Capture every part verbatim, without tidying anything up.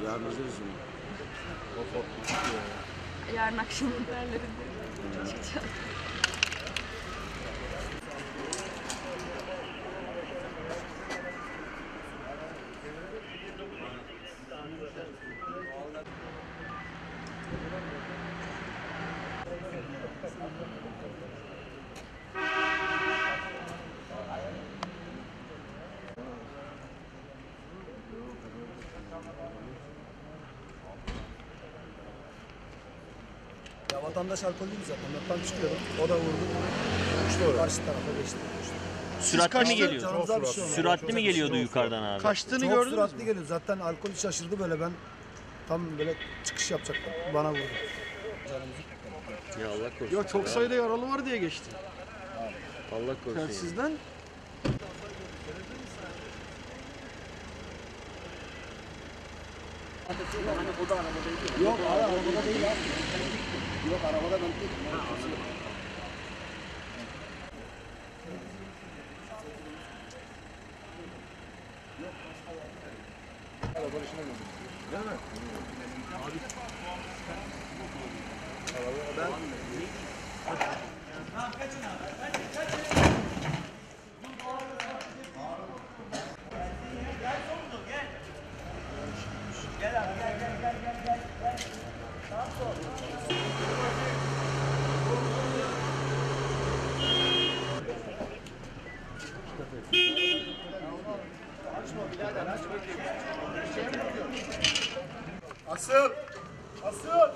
Yarın izleriz mi? Yarın akşam haberlerinde çıkacağız. Ya vatandaş alkollüydü zaten. Yoktan çıkıyordum. O da vurdu. Uçtu Karşı tarafa geçti. Süratli mi geliyor? Canımıza bir şey olmadı. Süratli mi Çok geliyordu yukarıdan abi? Kaçtığını Çok gördünüz süratli mü? geliyor. Zaten alkol şaşırdı böyle ben. Tam böyle çıkış yapacaktım. Bana vurdu. Ya Allah korusun. Ya çok sayıda yaralı var diye geçti. Allah korusun. ya. Telsizden Yok arabada değil abi. Yok arabada ben tek. Asıl! Asıl!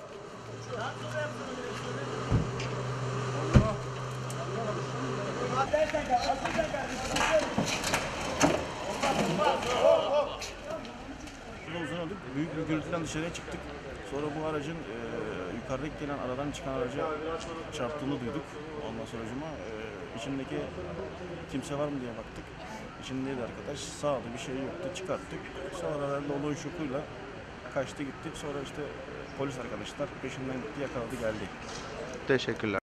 Uzun olduk. Büyük bir gürültüden dışarıya çıktık. Sonra bu aracın e, yukarıdaki gelen aradan çıkan araca çarptığını duyduk. Ondan sonra cuma e, içindeki kimse var mı diye baktık. İçindeydi arkadaş. Sağda bir şey yoktu. Çıkarttık. Sonra herhalde olay şokuyla kaçtı gitti. Sonra işte e, polis arkadaşlar peşinden gitti, yakaladı geldi. teşekkürler.